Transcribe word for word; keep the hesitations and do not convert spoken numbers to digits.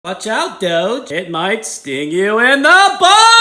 Watch out, Doge. It might sting you in the butt!